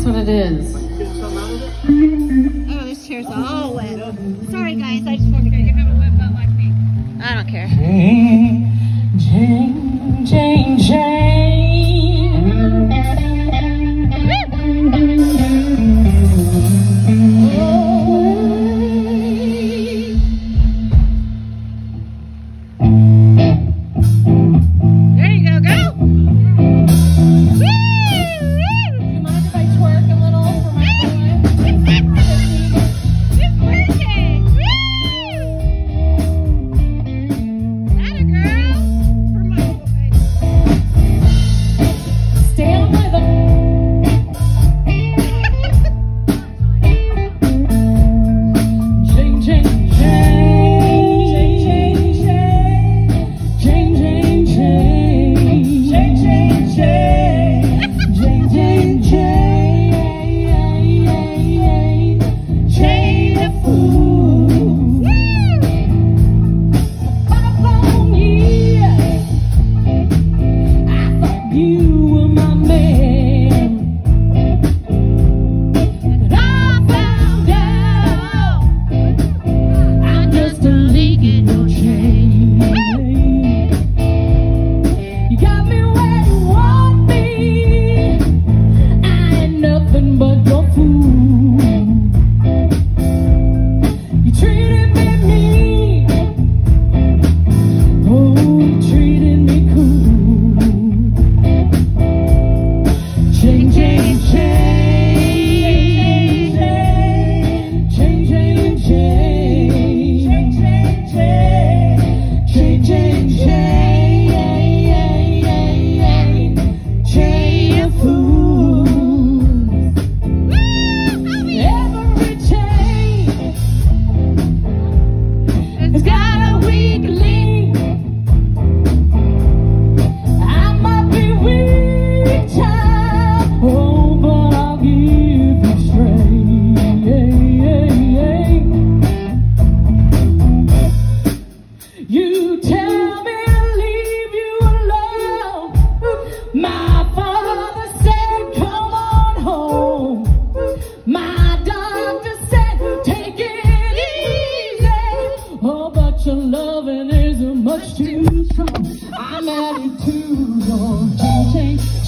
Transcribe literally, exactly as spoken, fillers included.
what it is. Oh, this chair's all wet. Sorry, guys. I just wanted to have a wet butt like me. I don't care. Jane, Jane, Jane, Jane. There you go, go! Woo! Do you mind if I twerk a little for my boy? It's working! Woo! Atta girl! For my boy. Stand by the... Jane, Jane, Jane. Jane, Jane, Jane. Jane, Jane, Jane. Jane, Jane, Jane. Jane the fool. Five long years, I thought you were my man. But I found out I'm just a link in your chain. You got me where you want me. I ain't nothing but your fool. You treated me mean. Oh, you treated me cool. Jane, Jane, Jane. Jane, Jane, Jane. Jane, Jane, Jane. Jane, Jane, Jane. Jane, a fool. Every chain has got a weak link. I might be weak, child, oh, but I'll give you strength. You tell me to leave you alone. My father said, come on home. My doctor said, take it easy. Oh, but your loving isn't much too strong. I'm addicted to your change.